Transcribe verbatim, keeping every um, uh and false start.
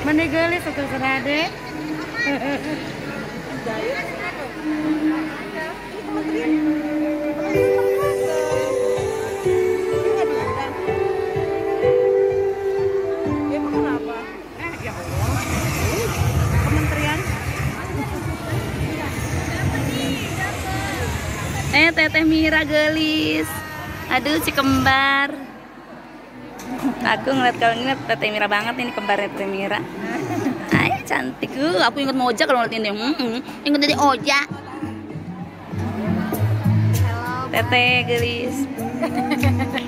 Mana gelis atau serade? Eh, Teteh Mira gelis. Aduh, si kembar. Aku ngeliat kalau ngeliat Teteh Mira banget ini kembarnya Teteh Mira. Ay, cantik. Uh, aku inget mau Oja kalau ngeliat ini. Hmm, hmm. Inget dari Oja. Teteh gelis.